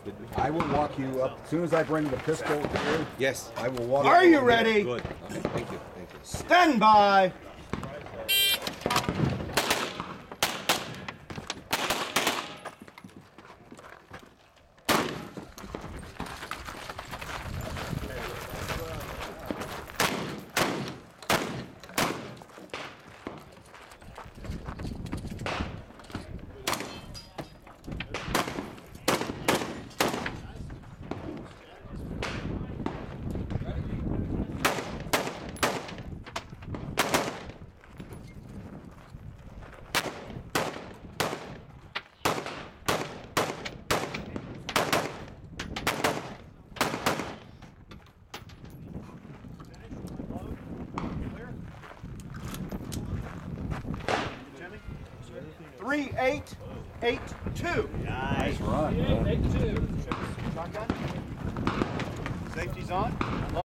I will walk you up. As soon as I bring the pistol here, Yes. I will walk Are you over. ready? Good. Okay, thank you. Thank you. Stand by. Three, 8, 8, 2. Nice run. Shotgun. Safety's on.